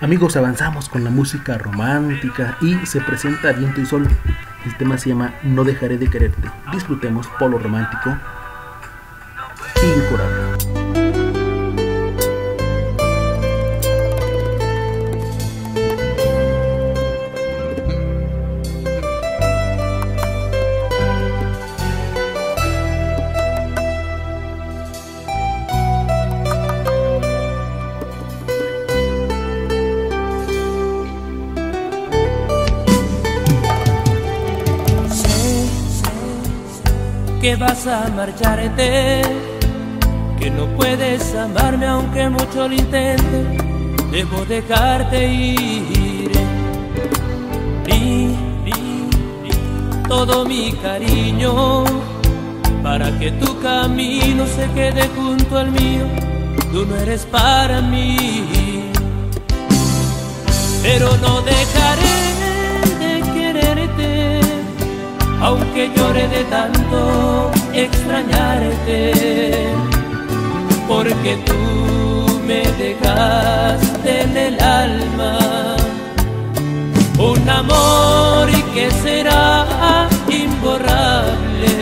Amigos, avanzamos con la música romántica y se presenta Viento y Sol. El tema se llama No dejaré de quererte. Disfrutemos polo romántico incurable. Que vas a marcharte, que no puedes amarme aunque mucho lo intente. Debo dejarte ir. Di todo mi cariño para que tu camino se quede junto al mío. Tú no eres para mí, pero no dejaré de quererte, aunque llore de tanto extrañarte, porque tú me dejaste en el alma un amor que será imborrable.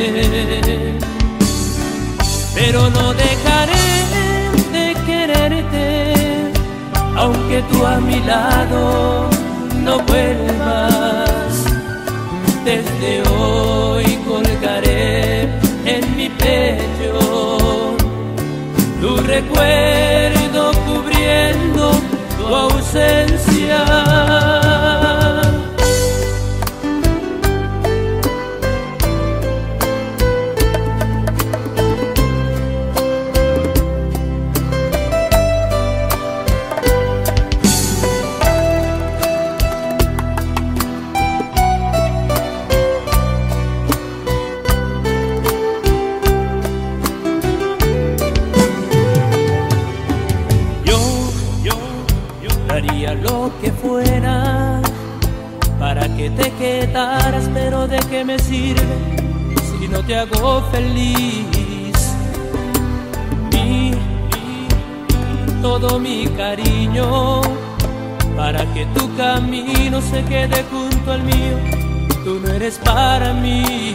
Pero no dejaré de quererte, aunque tú a mi lado no vuelvas. Desde hoy colgaré en mi pecho tu recuerdo cubriendo tu ausencia. Haría lo que fuera para que te quedaras, pero ¿de qué me sirve si no te hago feliz? Todo mi cariño para que tu camino se quede junto al mío. Tú no eres para mí,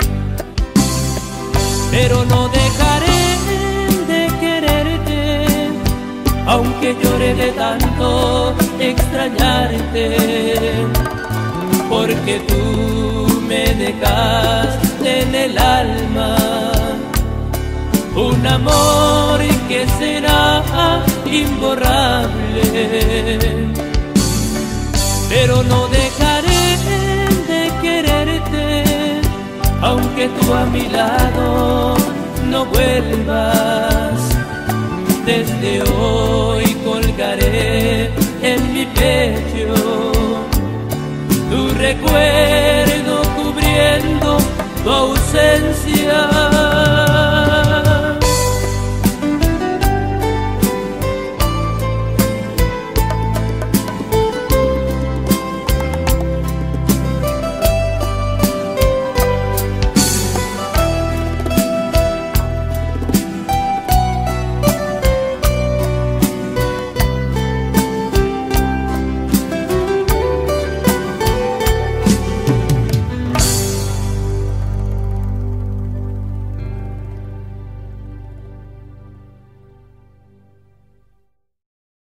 pero no dejaré de quererte, aunque llore de tanto extrañarte, porque tú me dejaste en el alma un amor que será imborrable. Pero no dejaré de quererte, aunque tú a mi lado no vuelvas. Desde hoy